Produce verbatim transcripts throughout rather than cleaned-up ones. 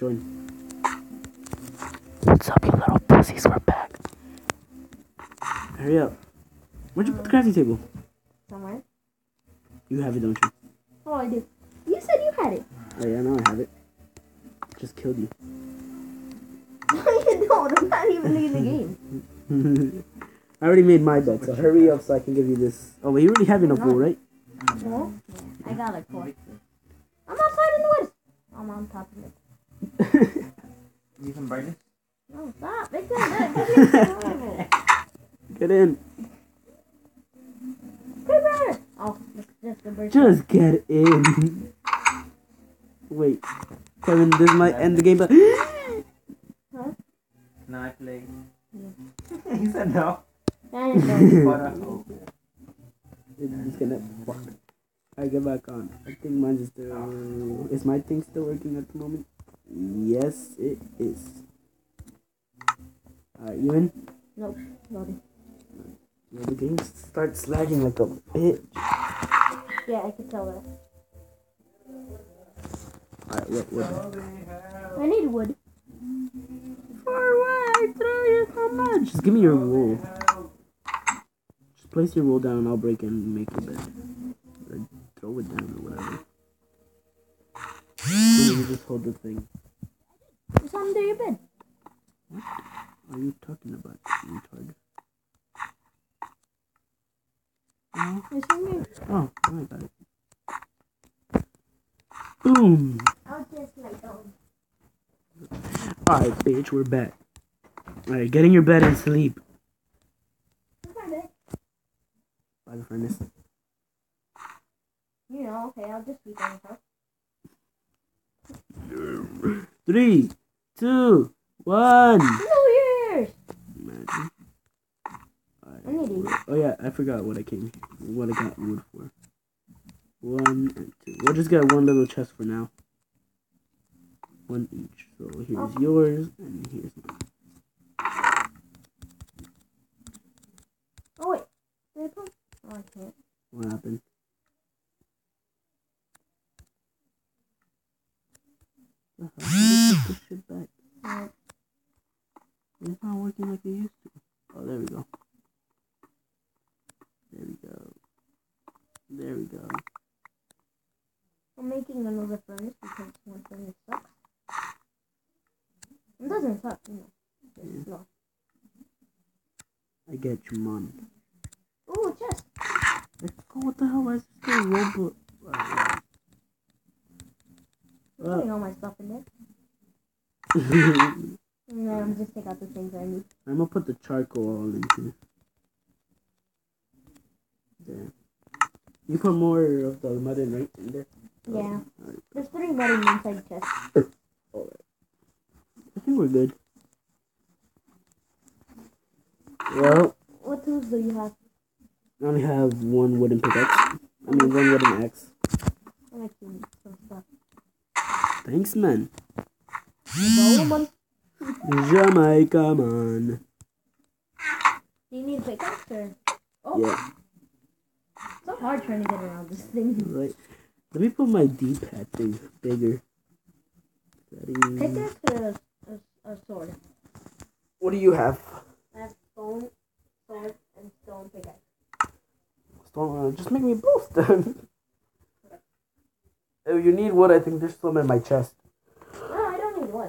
join. What's up, you little pussies? We're back. Hurry up. Where'd you put the crafting table? Somewhere. You have it, don't you? Oh, I do. You said you had it. Oh yeah, now I have it. Just killed you. No, you don't. I'm not even in the game. I already made my bet, so hurry up so I can give you this. Oh, wait, you already have enough wool, right? No? I got like four. I'm outside in the woods. I'm on top of it. You can break it? No, stop. Make that. Get in. Creeper! Oh, that's just the bird. Just get in. Wait. Kevin, this might end the game, but... Huh? Can I play? Yeah. He said no. I didn't know. But, uh, It's gonna... Fuck. I get back on. I think mine's still... Is my thing still working at the moment? Yes, it is. Alright, you in? Nope. Loading. Yeah, the game starts lagging like a bitch. Yeah, I can tell that. Alright, what, what? I need wood. For what? I throw you so much. Just give me your wool. Just place your wool down and I'll break it and make your bed. Or throw it down or whatever. So you just hold the thing. It's under your bed. What are you talking about, you retard? Oh, It's in here. oh, I got it. Boom! I'll just like own. Alright, bitch, we're back. Alright, get in your bed and sleep. By the furnace. You know, okay, I'll just sleep on the couch. Three, two, one. New Year's! Imagine. I need to eat. Oh yeah, I forgot what I came, what I got wood for. One and two. We'll just get one little chest for now. One each. So here's Oh. yours and here's mine. Oh, wait. Did I put? Oh, I can't. What happened? The hell? How did you put this shit back? Alright. It's not working like it used to. Oh, there we go. There we go. There we go. I'm making another furnace because one furnace sucks. It doesn't suck, you know. It's Yeah. not. I get you, man. Ooh, chest. Like, oh, what the hell? Why is this still robot? I'm Uh. putting all my stuff in there. I'm And then I'm just take out the things I need. gonna put the charcoal all in here. There. You put more of the mud in right in there? Yeah. Alright. There's three mud in inside the chest. Alright. I think we're good. Well, What tools do you have? I only have one wooden pickaxe. I mean, one wooden axe. I like to need some stuff. Thanks, man. Bowman. Jamaica, man. Do you need a pickaxe or? Oh, Yeah, it's so hard trying to get around this thing. right. Let me put my D-pad thing bigger. Settings. Pickaxe or a, a, a sword? What do you have? I have stone, sword, and stone pickaxe. Stone, uh, just make me both then. If you need wood, I think there's some in my chest. No, I don't need one.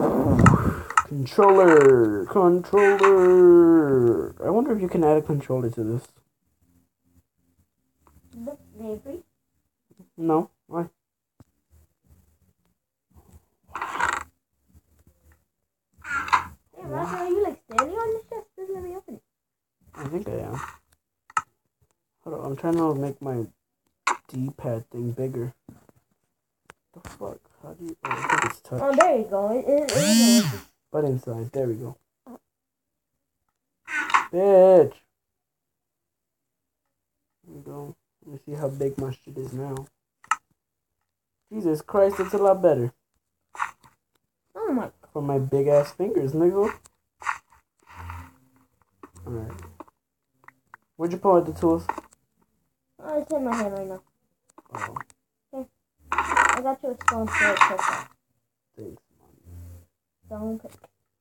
Controller, controller. I wonder if you can add a controller to this. Look, they free. No, why? Hey, Roger, are you like standing on this chest? Just let me open it. I think I am. Hold on, I'm trying to make my D-pad thing bigger. The fuck? How do you? Oh, I think it's touch. Oh, there you go. It, it, it is open. Button size. There we go. Bitch. There we go. Let me see how big my shit is now. Jesus Christ, it's a lot better. Oh my. For my big ass fingers, nigga. Alright. Where'd you pull out the tools? Oh, it's in my hand right now. Oh, I got you a stone sword so far. thanks, man. Stone pick.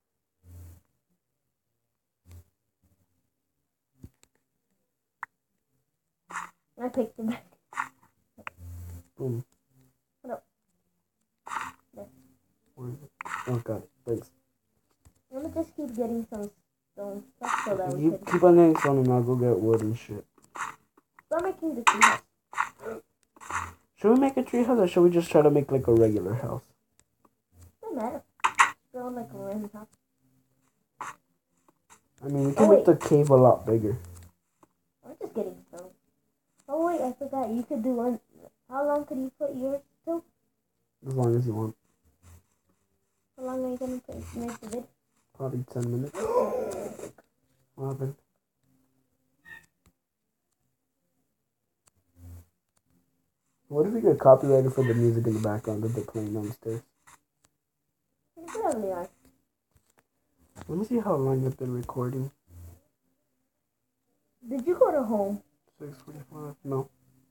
I picked the back. Boom. What up? There. Where is it? Oh god, thanks. I'm gonna just keep getting some stone stuff so that we You can keep on getting stone and I'll go get wood and shit. start making the tree house. Should we make a tree house or should we just try to make like a regular house? Doesn't matter. Build like a random house. I mean, we can Oh, make wait. the cave a lot bigger. I'm just getting stone. Oh wait, I forgot. You could do one. How long could you put yours to? As long as you want. How long are you gonna put, make the vid? Probably ten minutes. What happened? What if we get copyrighted for the music in the background that they're playing downstairs? You probably are. Let me see how long I've been recording. Did you go to home? six forty-five. No.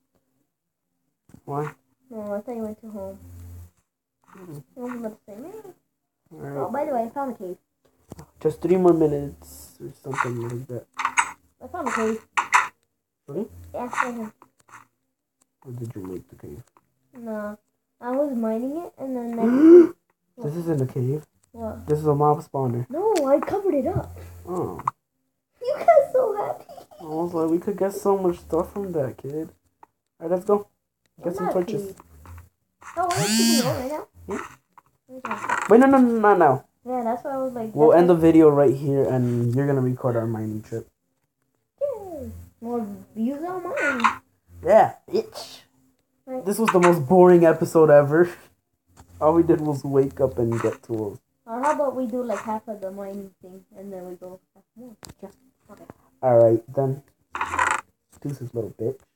Why? No, I thought you went to home. Mm. I was about to say, man. Oh, Alright. by the way, I found a cave. Just three more minutes or something like that. I found a cave. Really? Yeah, right here. Or did you make the cave? No, I was mining it, and then next. This isn't a cave. What? This is a mob spawner. No, I covered it up. Oh. You got so happy. I was like, we could get so much stuff from that, kid. Alright, let's go. Get I'm some not torches. pleased. Oh, we're keeping going right now? Yeah. Where's my- Wait, no, no, no, not now. Yeah, that's why I was like. We'll that's end the why- video right here and you're gonna record our mining trip. Yay. More views on mine. Yeah, bitch. Right. This was the most boring episode ever. All we did was wake up and get tools. Or how about we do like half of the mining thing and then we go half more? Alright, then. Deuces, little bitch.